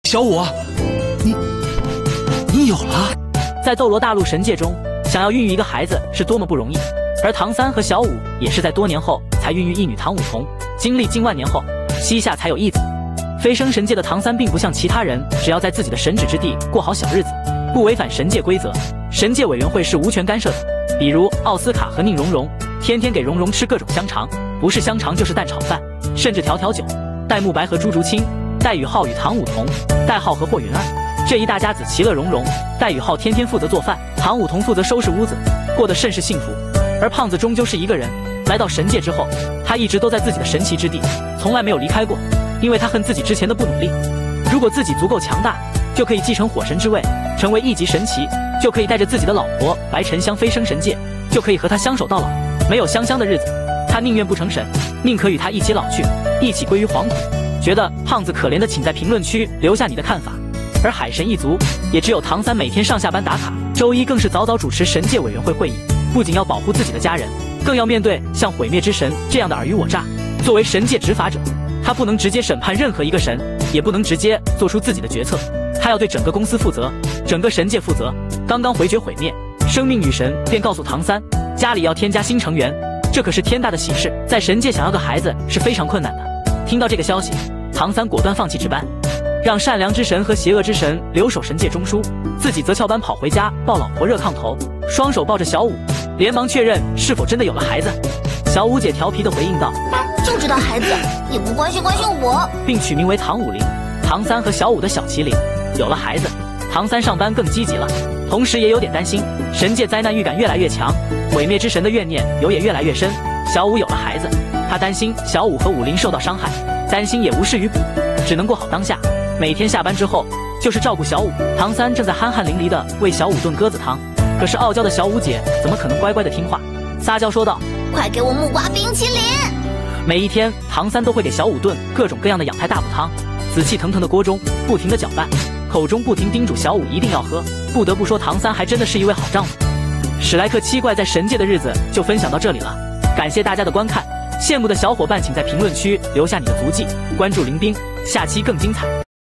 小五，你有了？ 在斗罗大陆神界中，想要孕育一个孩子是多么不容易。而唐三和小五也是在多年后才孕育一女唐舞桐，经历近万年后，膝下才有一子。飞升神界的唐三并不像其他人，只要在自己的神旨之地过好小日子，不违反神界规则，神界委员会是无权干涉的。比如奥斯卡和宁荣荣，天天给荣荣吃各种香肠，不是香肠就是蛋炒饭，甚至调酒。戴沐白和朱竹清，戴宇浩与唐舞桐，戴浩和霍云儿，这一大家子其乐融融。戴宇浩天天负责做饭，唐舞桐负责收拾屋子，过得甚是幸福。而胖子终究是一个人，来到神界之后，他一直都在自己的神奇之地，从来没有离开过，因为他恨自己之前的不努力。如果自己足够强大，就可以继承火神之位，成为一级神奇，就可以带着自己的老婆白沉香飞升神界，就可以和他相守到老。没有香香的日子，他宁愿不成神，宁可与他一起老去，一起归于黄土。觉得胖子可怜的，请在评论区留下你的看法。而海神一族也只有唐三每天上下班打卡，周一更是早早主持神界委员会会议，不仅要保护自己的家人，更要面对像毁灭之神这样的尔虞我诈。作为神界执法者，他不能直接审判任何一个神，也不能直接做出自己的决策，他要对整个公司负责，整个神界负责。刚刚回绝毁灭，生命女神便告诉唐三，家里要添加新成员，这可是天大的喜事，在神界想要个孩子是非常困难的。听到这个消息，唐三果断放弃值班，让善良之神和邪恶之神留守神界中枢，自己则翘班跑回家抱老婆热炕头，双手抱着小五，连忙确认是否真的有了孩子。小五姐调皮地回应道： 就知道孩子，也不关心我， 并取名为唐武灵。唐三和小五的小麒麟有了孩子，唐三上班更积极了，同时也有点担心，神界灾难预感越来越强，毁灭之神的怨念也越来越深。小五有了孩子，他担心小五和武灵受到伤害，担心也无事于补，只能过好当下。每天下班之后就是照顾小五。唐三正在酣汗淋漓地为小五炖鸽子汤，可是傲娇的小五姐怎么可能乖乖地听话，撒娇说道： 快给我木瓜冰淇淋。 每一天唐三都会给小五炖各种各样的养态大补汤，紫气腾腾的锅中不停地搅拌，口中不停叮嘱小五一定要喝。不得不说，唐三还真的是一位好丈夫。史莱克七怪在神界的日子就分享到这里了，感谢大家的观看，羡慕的小伙伴请在评论区留下你的足迹，关注林冰，下期更精彩。